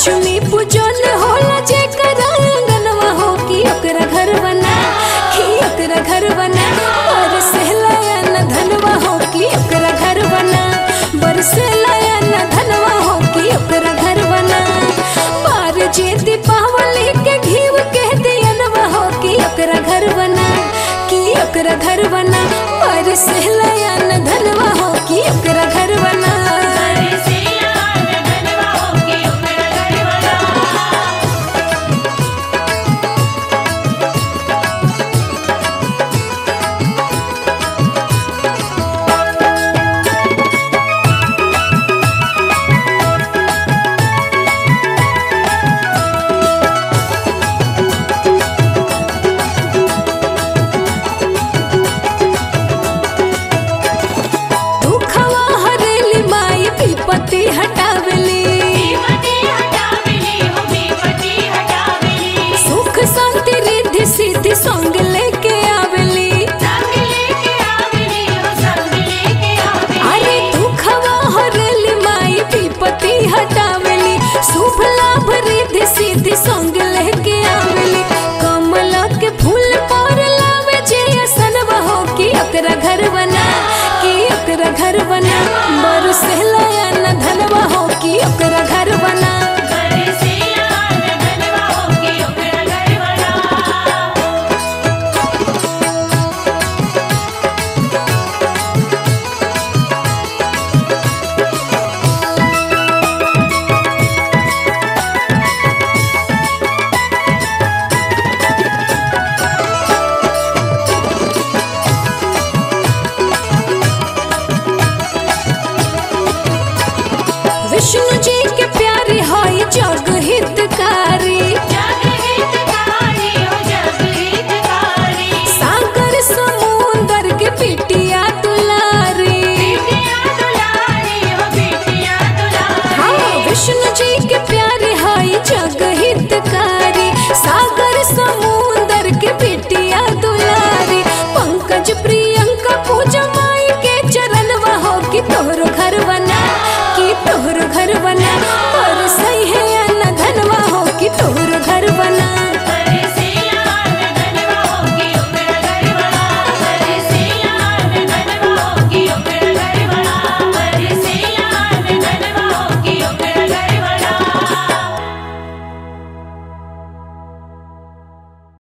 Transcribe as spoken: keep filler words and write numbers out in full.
लक्ष्मी पूजन होला जेकर आंगनवा हो कि ओकरा घर बना कि ओकरा घर बना बरसेला न धनवा हो कि ओकरा घर बना बरसेला न धनवा हो कि ओकरा घर बना पार जे दीपावली के घीव के दियनवा हो कि ओकरा घर बना कि ओकरा घर बना बरसेला न धनवा हो कि ओकरा घर बना। विपत्ति हटावली सुख शांति रिद्धि सिद्धि संग लेके आवेली अरे दुखवा हरेली माई विपत्ति हटावली शुभ लाभ रिद्धि सिद्धि संग लेके आवेली कमल के फूल पर लावे जे सनवा हो कि ओकरा घर बना कि ओकरा घर बना बरसेला न धनवा हो कि ओकरा घर बना। विष्णु जी के प्यारे हाय जग